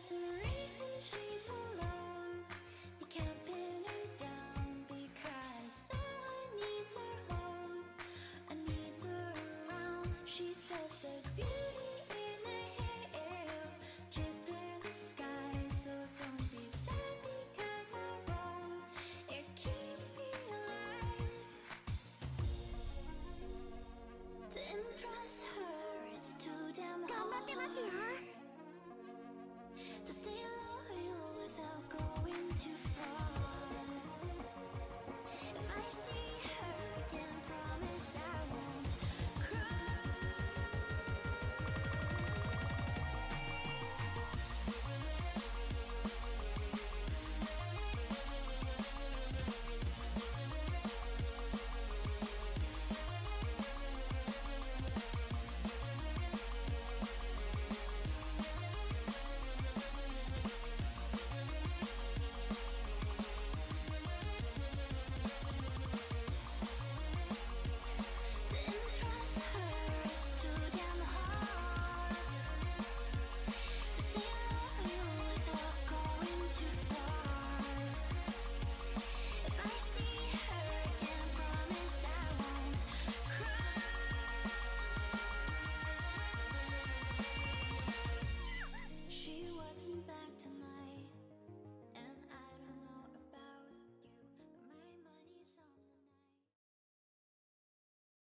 There's a reason she's alone. You can't pin her down because no one needs her home and needs her around. She says